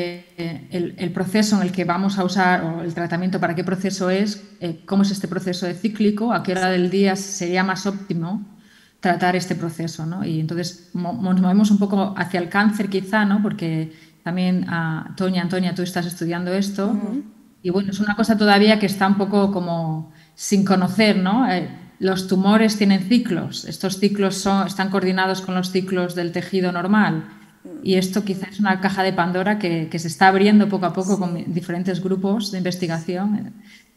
eh, el, el proceso en el que vamos a usar o el tratamiento, para qué proceso es, eh, cómo es este proceso de cíclico, a qué hora del día sería más óptimo tratar este proceso, ¿no? Y entonces nos movemos un poco hacia el cáncer quizá, ¿no? Porque también, uh, Toña, Antonia, tú estás estudiando esto. Uh-huh. Y bueno, es una cosa todavía que está un poco como sin conocer, ¿no? Eh, los tumores tienen ciclos, estos ciclos son, están coordinados con los ciclos del tejido normal y esto quizás es una caja de Pandora que, que se está abriendo poco a poco con diferentes grupos de investigación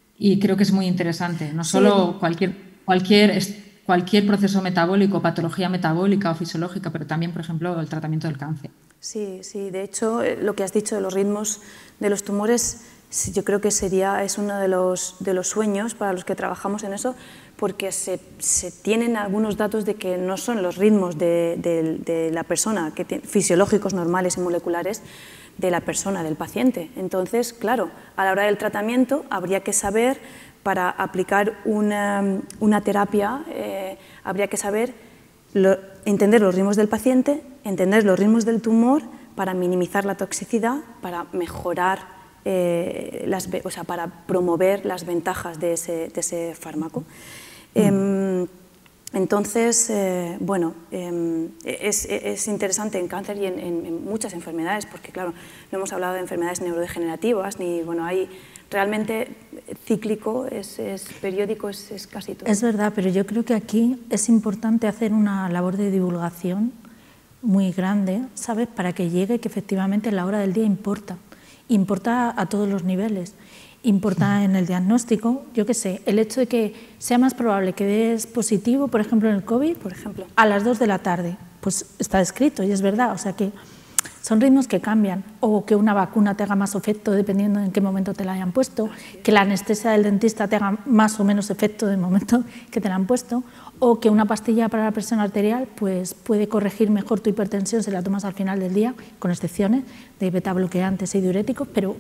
y creo que es muy interesante, no solo cualquier, cualquier, cualquier proceso metabólico, patología metabólica o fisiológica, pero también, por ejemplo, el tratamiento del cáncer. Sí, sí, de hecho, lo que has dicho de los ritmos de los tumores, yo creo que sería, es uno de los, de los sueños para los que trabajamos en eso, porque se, se tienen algunos datos de que no son los ritmos de, de, de la persona, que tiene, fisiológicos normales y moleculares, de la persona, del paciente. Entonces, claro, a la hora del tratamiento habría que saber, para aplicar una, una terapia, eh, habría que saber lo, entender los ritmos del paciente, entender los ritmos del tumor para minimizar la toxicidad, para mejorar Eh, las, o sea, para promover las ventajas de ese, de ese fármaco. Mm. Eh, entonces, eh, bueno, eh, es, es interesante en cáncer y en, en, en muchas enfermedades, porque claro, no hemos hablado de enfermedades neurodegenerativas, ni, bueno, hay realmente cíclico, es, es periódico, es, es casi todo. Es verdad, pero yo creo que aquí es importante hacer una labor de divulgación muy grande, ¿sabes?, para que llegue que efectivamente la hora del día importa. Importa a todos los niveles, importa en el diagnóstico, yo qué sé, el hecho de que sea más probable que des positivo, por ejemplo en el COVID, por ejemplo, a las dos de la tarde, pues está escrito y es verdad, o sea que son ritmos que cambian, o que una vacuna te haga más efecto dependiendo en qué momento te la hayan puesto, que la anestesia del dentista te haga más o menos efecto del momento que te la han puesto, o que una pastilla para la presión arterial pues, puede corregir mejor tu hipertensión si la tomas al final del día, con excepciones de beta bloqueantes y diuréticos, pero,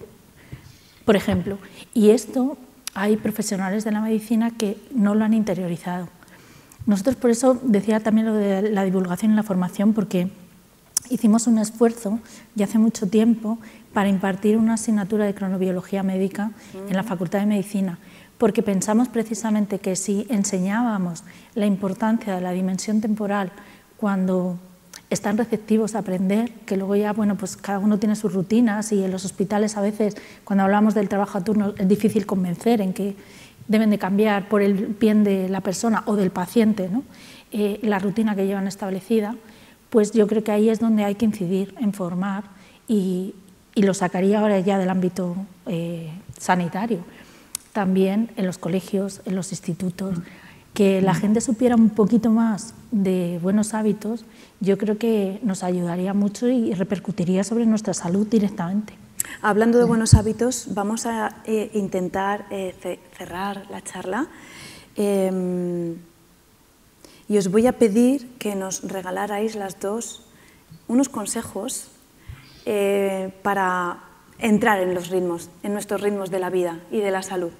por ejemplo, y esto hay profesionales de la medicina que no lo han interiorizado. Nosotros por eso decía también lo de la divulgación y la formación, porque hicimos un esfuerzo ya hace mucho tiempo para impartir una asignatura de cronobiología médica en la Facultad de Medicina, porque pensamos precisamente que si enseñábamos la importancia de la dimensión temporal cuando están receptivos a aprender, que luego ya, bueno, pues cada uno tiene sus rutinas y en los hospitales a veces, cuando hablamos del trabajo a turno, es difícil convencer en que deben de cambiar por el bien de la persona o del paciente, ¿no?, eh, la rutina que llevan establecida, pues yo creo que ahí es donde hay que incidir en formar y, y lo sacaría ahora ya del ámbito eh, sanitario. También en los colegios, en los institutos, que la gente supiera un poquito más de buenos hábitos, yo creo que nos ayudaría mucho y repercutiría sobre nuestra salud directamente. Hablando de buenos hábitos, vamos a eh, intentar eh, cerrar la charla eh, y os voy a pedir que nos regalarais las dos unos consejos eh, para entrar en los ritmos, en nuestros ritmos de la vida y de la salud.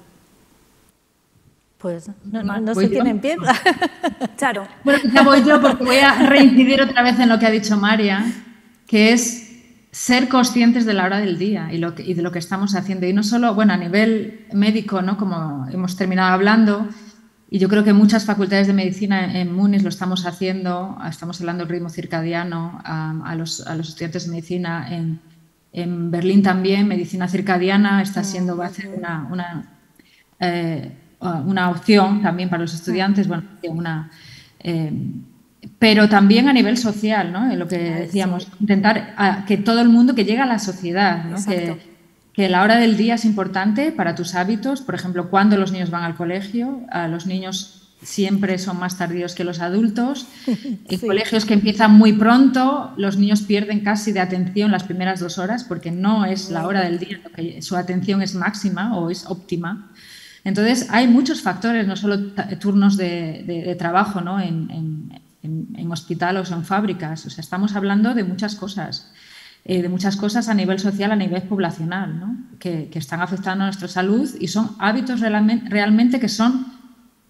Pues no, no, no sé quién empieza. Charo. Bueno, ya voy yo porque voy a reincidir otra vez en lo que ha dicho María, que es ser conscientes de la hora del día y, lo que, y de lo que estamos haciendo. Y no solo, bueno, a nivel médico, ¿no?, como hemos terminado hablando, y yo creo que muchas facultades de medicina en Múnich lo estamos haciendo, estamos hablando del ritmo circadiano a, a, los, a los estudiantes de medicina en En Berlín también, medicina circadiana está siendo, va a ser una, una, eh, una opción también para los estudiantes, bueno, una, eh, pero también a nivel social, ¿no?, lo que decíamos, intentar a, que todo el mundo, que llegue a la sociedad, ¿no?, que, que la hora del día es importante para tus hábitos, por ejemplo, cuando los niños van al colegio, a los niños siempre son más tardíos que los adultos. En sí. colegios que empiezan muy pronto, los niños pierden casi de atención las primeras dos horas porque no es la hora del día, que su atención es máxima o es óptima. Entonces, hay muchos factores, no solo turnos de, de, de trabajo, ¿no? en, en, en, en hospitales o en fábricas. O sea, estamos hablando de muchas cosas, eh, de muchas cosas a nivel social, a nivel poblacional, ¿no? que, que están afectando a nuestra salud y son hábitos realmente, realmente que son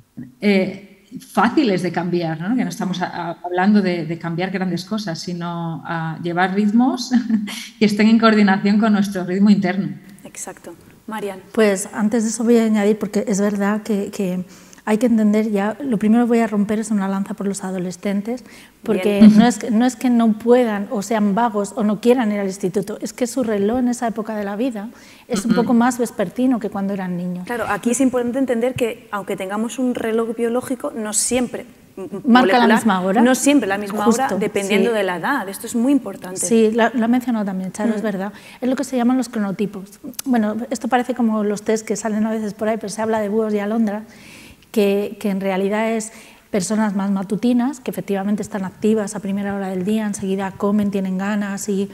Eh, fáciles de cambiar, ¿no? Que no estamos a, a, hablando de, de cambiar grandes cosas, sino a llevar ritmos que estén en coordinación con nuestro ritmo interno. Exacto. Marian. Pues antes de eso voy a añadir, porque es verdad que, que hay que entender ya, lo primero que voy a romper es una lanza por los adolescentes, porque no es, que, no es que no puedan o sean vagos o no quieran ir al instituto, es que su reloj en esa época de la vida es un poco más vespertino que cuando eran niños. Claro, aquí es importante entender que aunque tengamos un reloj biológico, no siempre marca la misma hora. No siempre la misma Justo, hora, dependiendo sí. de la edad. Esto es muy importante. Sí, lo ha mencionado también, Charo, mm. es verdad. Es lo que se llaman los cronotipos. Bueno, esto parece como los test que salen a veces por ahí, pero se habla de búhos y alondras, que, que en realidad es personas más matutinas, que efectivamente están activas a primera hora del día, enseguida comen, tienen ganas y,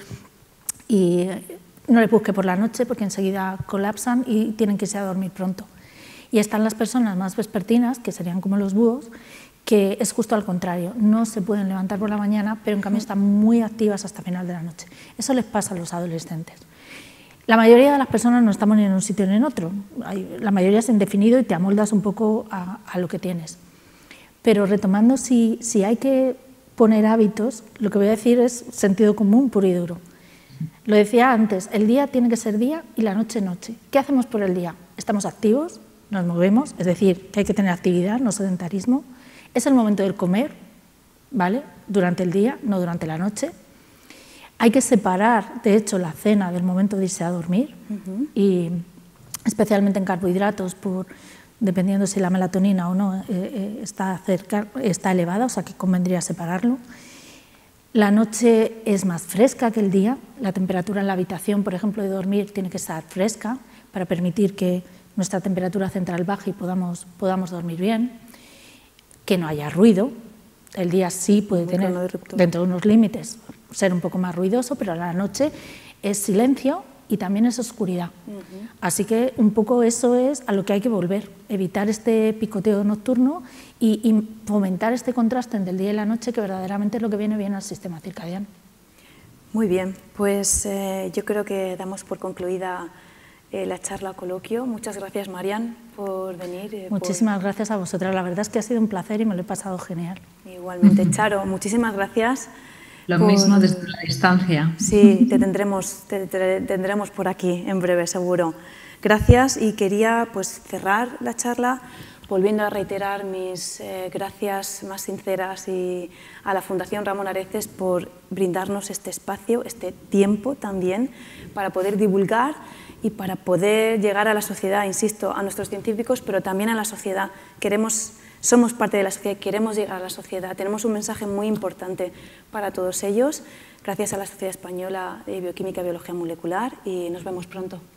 y no les busque por la noche porque enseguida colapsan y tienen que irse a dormir pronto. Y están las personas más vespertinas, que serían como los búhos, que es justo al contrario, no se pueden levantar por la mañana, pero en cambio están muy activas hasta final de la noche. Eso les pasa a los adolescentes. La mayoría de las personas no estamos ni en un sitio ni en otro, la mayoría es indefinido y te amoldas un poco a, a lo que tienes. Pero retomando, si, si hay que poner hábitos, lo que voy a decir es sentido común puro y duro. Lo decía antes, el día tiene que ser día y la noche noche. ¿Qué hacemos por el día? Estamos activos, nos movemos, es decir, que hay que tener actividad, no sedentarismo. Es el momento del comer, ¿vale? Durante el día, no durante la noche. Hay que separar, de hecho, la cena del momento de irse a dormir, uh-huh. y especialmente en carbohidratos, por, dependiendo si la melatonina o no eh, eh, está, cerca, está elevada, o sea que convendría separarlo. La noche es más fresca que el día, la temperatura en la habitación, por ejemplo, de dormir tiene que estar fresca para permitir que nuestra temperatura central baje y podamos, podamos dormir bien, que no haya ruido. El día sí puede tener, dentro de unos límites, ser un poco más ruidoso, pero la noche es silencio y también es oscuridad. Uh-huh. Así que un poco eso es a lo que hay que volver, evitar este picoteo nocturno y, y fomentar este contraste entre el día y la noche, que verdaderamente es lo que viene bien al sistema circadiano. Muy bien, pues eh, yo creo que damos por concluida eh, la charla coloquio. Muchas gracias, Marian, por venir. Eh, muchísimas por... gracias a vosotras, la verdad es que ha sido un placer y me lo he pasado genial. Igualmente, Charo, muchísimas gracias. Lo por... mismo desde la distancia. Sí, te tendremos, te, te tendremos por aquí en breve, seguro. Gracias, y quería pues cerrar la charla volviendo a reiterar mis eh, gracias más sinceras y a la Fundación Ramón Areces por brindarnos este espacio, este tiempo también, para poder divulgar y para poder llegar a la sociedad, insisto, a nuestros científicos, pero también a la sociedad. Queremos, somos parte de la sociedad, queremos llegar a la sociedad, tenemos un mensaje muy importante para todos ellos, gracias a la Sociedad Española de Bioquímica y Biología Molecular, y nos vemos pronto.